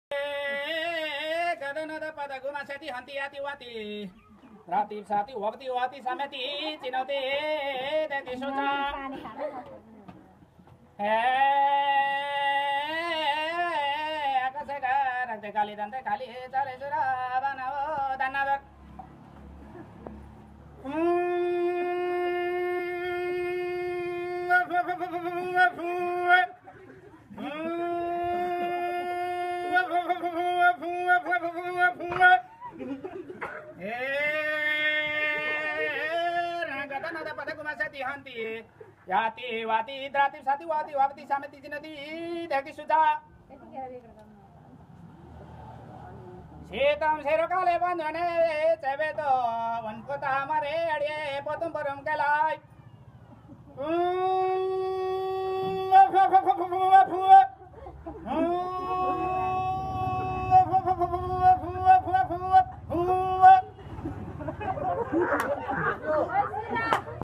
गदनद पद गुमासति हन्ति याति वाति राति साति वक्ति वाति समेति चिनौते देति सुचा हे आकाशका रक्ते काली दन्ते काली चरे सुरा बनाओ दानादर याति वाति द्राति साति वाति वाति सामेति चिनति देति सुचा शीतम शेरो काले बंधने चेबे तो वनपता हमारे अड़िए पोतुम परम केलाई